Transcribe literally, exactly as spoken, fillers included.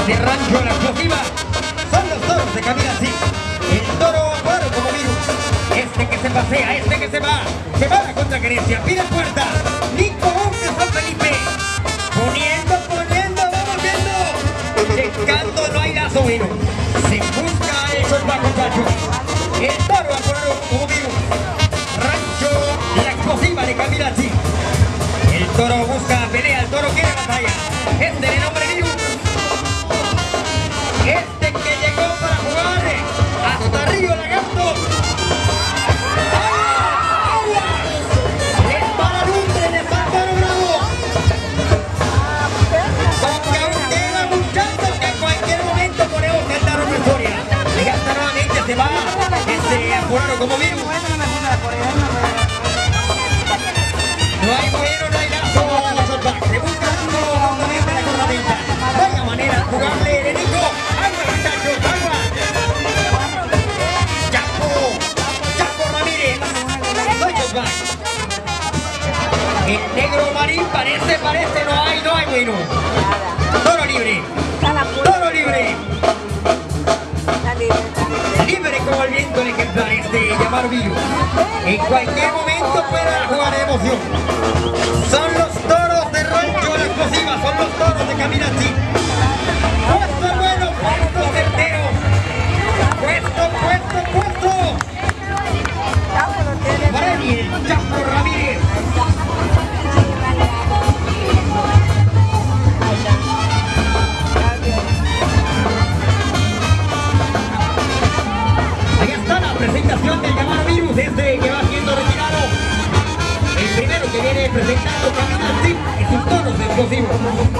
de Rancho La Explosiva. Son los toros de Camila así. El toro claro como virus. Este que se pasea, este que se va. Se va a la contraquerencia, pide puerta. Nico de San Felipe. Poniendo, poniendo, vamos viendo. Checando, no hay lazo, vino. Se busca el sol bajo cacho. El toro claro como virus. Rancho La Explosiva de Camila así. El toro busca pelea, el toro quiere batalla. Este de nombre virus. Este que llegó para jugar hasta Río Lagarto. ¡Agua! ¡Agua! ¡Es para Lumbre de San Toro Bravo! Con cautela, muchachos, que en cualquier momento ponemos el tarro en historia. Y hasta nuevamente se va este apurado como virus. No hay bueno, no hay lazo. Se busca uno también para la cornamenta. Vaya manera de jugarle de Nico. ¡Agua, muchachos! ¡Agua! ¡Chapo! ¡Chapo Ramírez! ¡Doyos va! El negro marín parece, parece, no hay, no hay bueno. Toro libre. Toro libre. Libre como el viento el ejemplar este llamado virus. En cualquier momento pueda jugar de emoción. Son los toros de Rancho La Explosiva, son los toros de Camila así. Puesto bueno, puesto certero. Puesto, puesto, puesto. Marani, el Chapo Ramírez. Ahí está la presentación del llamado virus desde que va siendo retirado. El primero que viene presentando Camila así y sus toros explosivos.